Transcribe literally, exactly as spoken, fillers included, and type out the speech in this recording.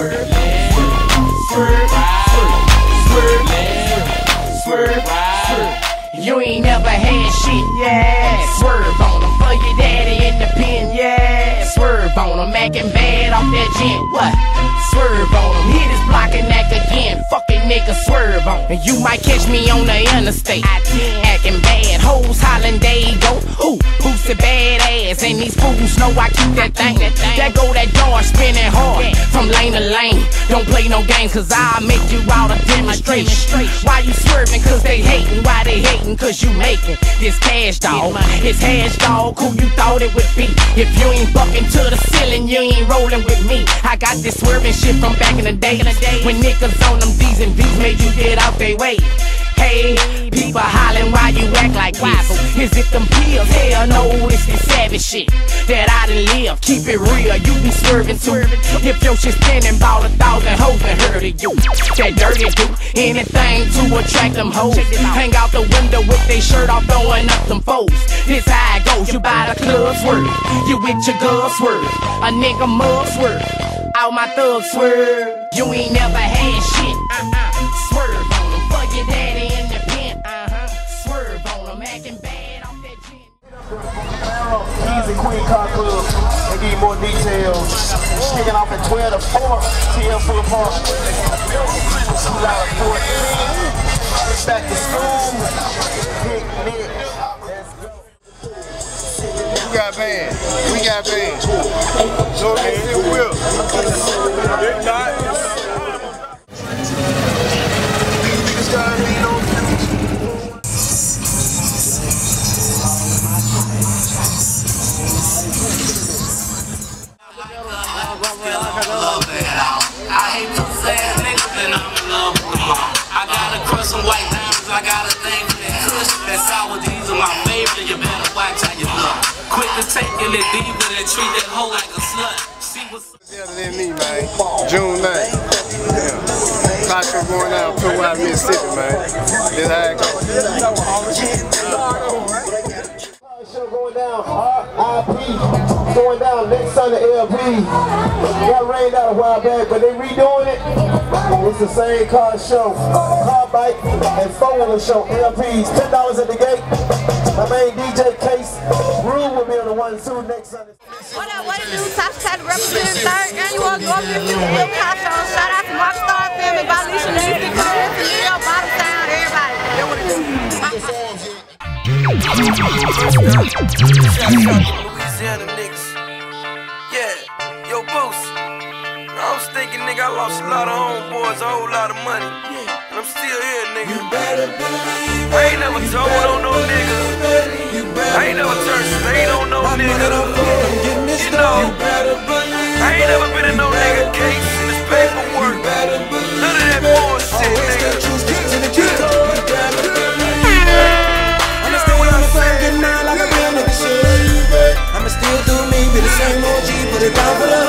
swerve, swerve, swerve, swerve, swerve. You ain't never had shit, yeah. Swerve on them for your daddy in the pen, yeah. Swerve on them, acting bad off that gent, what? Swerve on them, hit his block and act again. Fucking nigga, swerve on. And you might catch me on the interstate, acting bad. Hoes hollering, they go. Ooh, pussy badass. And these fools know I keep that thing. That go that door spinning hard from lane to lane. Don't play no games, cause I'll make you out a demonstration. Why you swerving? Cause they hating. Why they hating? Cause you making this cash, dog. It's hash, dog. Who you thought it would be? If you ain't bucking to the ceiling, you ain't rolling with me. I got this swerving shit from back in the day, when niggas on them D's and V's made you get out they way. Hey, people hollering why you act like this. Is it them pills? Hell no, it's this savage shit that I done live. Keep it real, you be swerving too. If your shit spinning, ball a thousand hoes and heard of you. That dirty do anything to attract them hoes. Hang out the window with they shirt off, throwing up them foes. This how it goes, you buy the club swerve, you with your girl swerve, a nigga mug swerve, all my thugs swerve. You ain't never had shit, uh-uh. Swerve on them for your daddy in the pen, uh-huh. Swerve on them, acting bad off that gin. Keys and Queen Car Club. They give you more details. Kicking off at twelve to four. T L Full Park. July fourteenth. Back to school. Picnic. We got band. We got band. So they still will. If not, this guy ain't no I hate those ass niggas and I'm in love with them all. I got a crush on white diamonds, I got a thing for that kush. That sour D's are my favorite, you better watch how you look. Quick to take in that diva and treat that hoe like a slut. See what's better than me, man. June ninth. Yeah. Car show going down to Wild Mississippi, man. This how it goes. Show going down, R I P going down next Sunday, L P. Got rained out a while back, but they redoing it. It's the same car show, car bike and four-wheeler show. L Ps, ten dollars at the gate. My main D J Case, Rue will be on the one two next Sunday. What up, what it do? Top Side representing third annual Golden Film Car Show. Shout out to Rockstar Family, By Flic, Music, Real, Bottom Town, everybody. That's what it do. Louisiana niggas. Yeah, yo, Boost. I was thinking, nigga, I lost a lot of homeboys, a whole lot of money. And I'm still here, nigga. I ain't never told on no nigga. I ain't never turned straight on no nigga. You know, I ain't never been in no nigga case in this paperwork. None of that bullshit, nigga. I'ma still do me, be the same O G, put it down for the